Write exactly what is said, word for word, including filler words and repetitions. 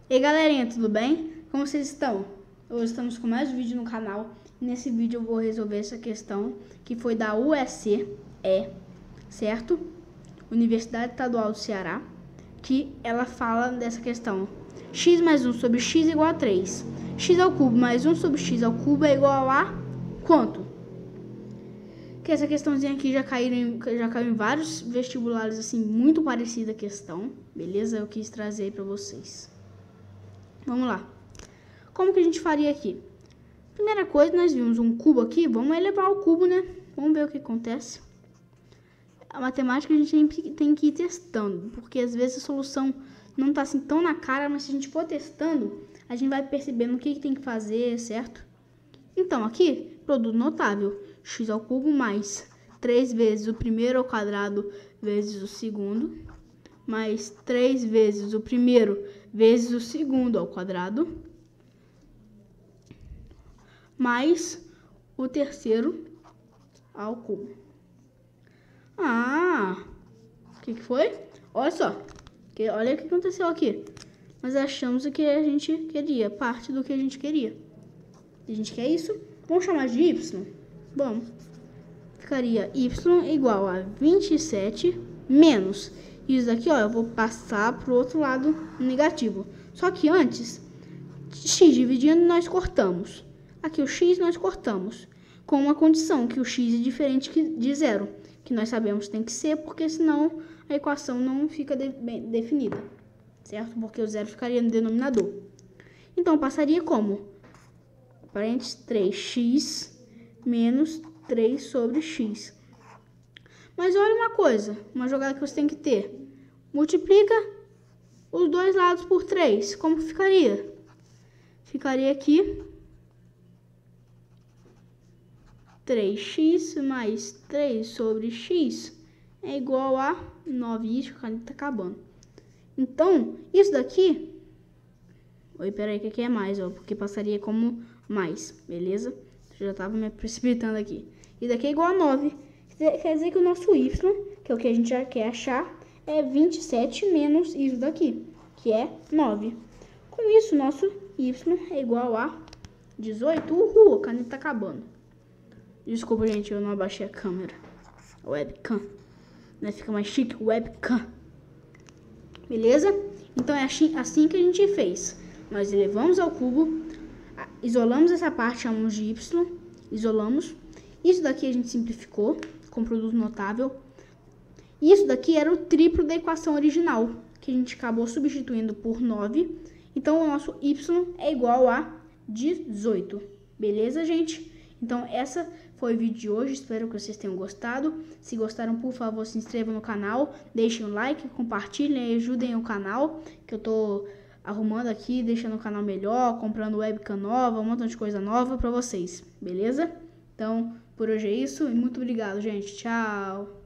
E aí galerinha, tudo bem? Como vocês estão? Hoje estamos com mais um vídeo no canal. Nesse vídeo eu vou resolver essa questão que foi da U E C E, certo? Universidade Estadual do Ceará, que ela fala dessa questão. X mais um sobre x igual a três. X ao cubo mais um sobre x ao cubo é igual a quanto? Que essa questãozinha aqui já caiu em, já caiu em vários vestibulares, assim, muito parecida a questão, beleza? Eu quis trazer para vocês. Vamos lá. Como que a gente faria aqui? Primeira coisa, nós vimos um cubo aqui, vamos elevar o cubo, né? Vamos ver o que acontece. A matemática a gente tem que ir testando, porque às vezes a solução não tá assim tão na cara, mas se a gente for testando, a gente vai percebendo o que, que tem que fazer, certo? Então, aqui, produto notável, x ao cubo mais três vezes o primeiro ao quadrado vezes o segundo, mais três vezes o primeiro vezes o segundo ao quadrado, mais o terceiro ao cubo. Ah, o que, que foi? Olha só, que, olha o que aconteceu aqui. Nós achamos que a gente queria, parte do que a gente queria. A gente quer isso? Vamos chamar de y? Bom, ficaria y igual a vinte e sete menos. Isso daqui, ó, eu vou passar pro outro lado negativo. Só que antes, x dividindo, nós cortamos. Aqui o x nós cortamos. Com uma condição, que o x é diferente de zero. Que nós sabemos que tem que ser, porque senão a equação não fica de, bem definida. Certo? Porque o zero ficaria no denominador. Então, passaria como? Parênteses, três x menos três sobre x. Mas olha uma coisa, uma jogada que você tem que ter. Multiplica os dois lados por três. Como ficaria? Ficaria aqui três x mais três sobre x é igual a nove. Ixi, a caneta tá acabando. Então, isso daqui... Oi, peraí, que aqui é mais, ó. Porque passaria como mais, beleza? Já tava me precipitando aqui. E daqui é igual a nove. Quer dizer que o nosso y, que é o que a gente já quer achar, é vinte e sete menos isso daqui, que é nove. Com isso, nosso y é igual a dezoito. Uhul, a caneta tá acabando. Desculpa, gente, eu não abaixei a câmera. Webcam. Né? Fica mais chique, webcam. Beleza? Então é assim que a gente fez. Nós elevamos ao cubo, isolamos essa parte, chamamos de y, isolamos. Isso daqui a gente simplificou com produto notável. Isso daqui era o triplo da equação original, que a gente acabou substituindo por nove. Então, o nosso y é igual a dezoito. Beleza, gente? Então, essa foi o vídeo de hoje. Espero que vocês tenham gostado. Se gostaram, por favor, se inscrevam no canal. Deixem um like, compartilhem e ajudem o canal, que eu tô arrumando aqui, deixando o canal melhor, comprando webcam nova, um montão de coisa nova pra vocês. Beleza? Então, por hoje é isso e muito obrigado, gente. Tchau!